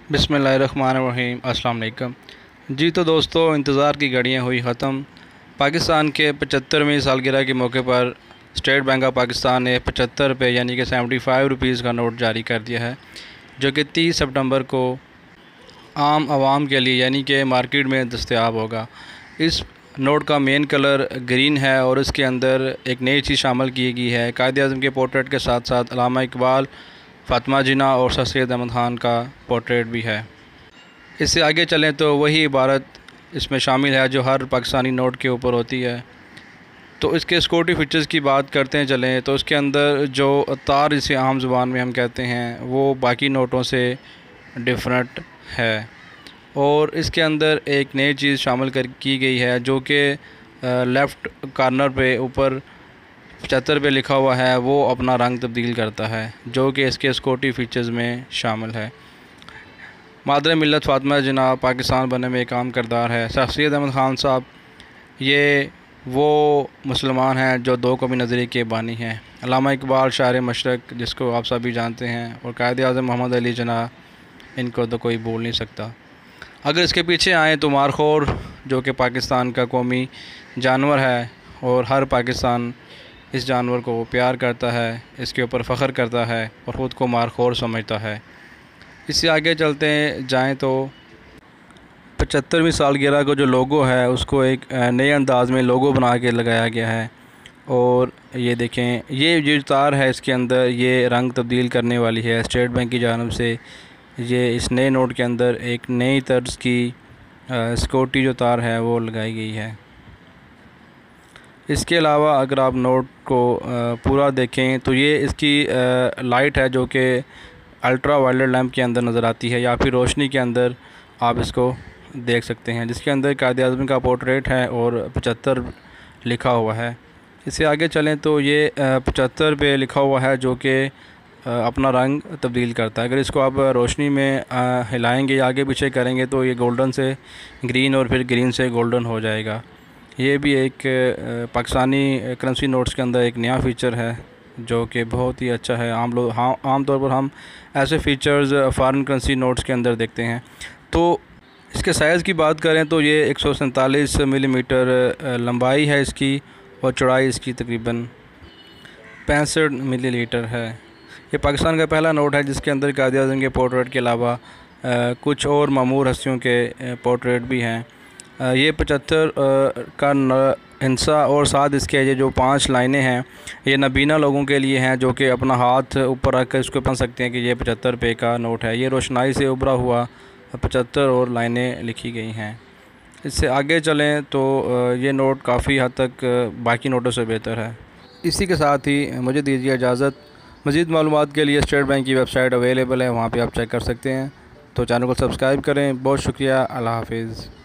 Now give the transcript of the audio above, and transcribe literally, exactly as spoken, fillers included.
बिस्मिल्लाहिर्रहमानिर्रहीम। अस्सलाम वालेकुम। जी तो दोस्तों, इंतज़ार की घड़ियाँ हुई ख़त्म। पाकिस्तान के पचहत्तरवीं सालगिरह के मौके पर स्टेट बैंक ऑफ पाकिस्तान ने पचहत्तर रुपये यानी कि सेवेंटी फाइव रुपीज़ का नोट जारी कर दिया है, जो कि तीस सितंबर को आम आवाम के लिए यानी कि मार्केट में दस्तयाब होगा। इस नोट का मेन कलर ग्रीन है और इसके अंदर एक नई चीज़ शामिल की गई है। कायद-ए-आज़म के पोर्ट्रेट के साथ साथ अल्लामा इकबाल, फ़ातिमा जिन्ना और सर सैयद अहमद ख़ान का पोर्ट्रेट भी है। इससे आगे चलें तो वही इबारत इसमें शामिल है जो हर पाकिस्तानी नोट के ऊपर होती है। तो इसके सिक्योरिटी फीचर्स की बात करते हैं चलें तो इसके अंदर जो तार, जिसे आम ज़ुबान में हम कहते हैं, वो बाकी नोटों से डिफरेंट है। और इसके अंदर एक नई चीज़ शामिल कर की गई है जो कि लेफ़्ट कॉर्नर पे ऊपर पचहत्तर पे लिखा हुआ है, वो अपना रंग तब्दील करता है, जो कि इसके सिक्योरिटी फीचर्स में शामिल है। मादर मिल्लत फ़ातिमा जिन्ना पाकिस्तान बनने में एक अहम किरदार है। सर सैयद अहमद ख़ान साहब ये वो मुसलमान हैं जो दो कौमी नज़रिए के बानी हैं। अल्लामा इकबाल शायर मशरक़, जिसको आप सभी जानते हैं, और कायद-ए-आज़म मोहम्मद अली जिन्ना, इनको तो कोई भूल नहीं सकता। अगर इसके पीछे आएँ तो मारखोर, जो कि पाकिस्तान का कौमी जानवर है और हर पाकिस्तान इस जानवर को प्यार करता है, इसके ऊपर फ़ख्र करता है और ख़ुद को मारखोर समझता है। इससे आगे चलते जाएँ तो पचहत्तरवीं सालगिरह का जो लोगो है उसको एक नए अंदाज़ में लोगो बना के लगाया गया है। और ये देखें, ये जो तार है इसके अंदर ये रंग तब्दील करने वाली है स्टेट बैंक की जानिब से। ये इस नए नोट के अंदर एक नई तर्ज की सिक्योरिटी जो तार है वो लगाई गई है। इसके अलावा अगर आप नोट को पूरा देखें तो ये इसकी लाइट है जो कि अल्ट्रा वायलेट लैंप के अंदर नज़र आती है, या फिर रोशनी के अंदर आप इसको देख सकते हैं, जिसके अंदर कायद-ए-आज़म का पोर्ट्रेट है और पचहत्तर लिखा हुआ है। इससे आगे चलें तो ये पचहत्तर पे लिखा हुआ है जो कि अपना रंग तब्दील करता है। अगर इसको आप रोशनी में हिलाएंगे या आगे पीछे करेंगे तो ये गोल्डन से ग्रीन और फिर ग्रीन से गोल्डन हो जाएगा। ये भी एक पाकिस्तानी करेंसी नोट्स के अंदर एक नया फ़ीचर है जो कि बहुत ही अच्छा है। आम लोग हाँ आम तौर पर हम ऐसे फ़ीचर्स फ़ॉरेन करेंसी नोट्स के अंदर देखते हैं। तो इसके साइज़ की बात करें तो ये एक सौ सैंतालीस मिलीमीटर लंबाई है इसकी और चौड़ाई इसकी तकरीबन पैंसठ मिलीलीटर है। ये पाकिस्तान का पहला नोट है जिसके अंदर कायद-ए-आज़म के पोर्ट्रेट के अलावा कुछ और मामूर हस्तियों के पोर्ट्रेट भी हैं। ये पचहत्तर का हिस्सा और साथ इसके ये जो पांच लाइनें हैं ये नबीना लोगों के लिए हैं जो कि अपना हाथ ऊपर रख कर इसको पढ़ सकते हैं कि ये पचहत्तर रुपये का नोट है। ये रोशनाई से उभरा हुआ पचहत्तर और लाइनें लिखी गई हैं। इससे आगे चलें तो ये नोट काफ़ी हद तक बाकी नोटों से बेहतर है। इसी के साथ ही मुझे दीजिए इजाज़त। मज़ीद मालूमात के लिए स्टेट बैंक की वेबसाइट अवेलेबल है, वहाँ पे आप चेक कर सकते हैं। तो चैनल को सब्सक्राइब करें। बहुत शुक्रिया। अल्लाह हाफिज़।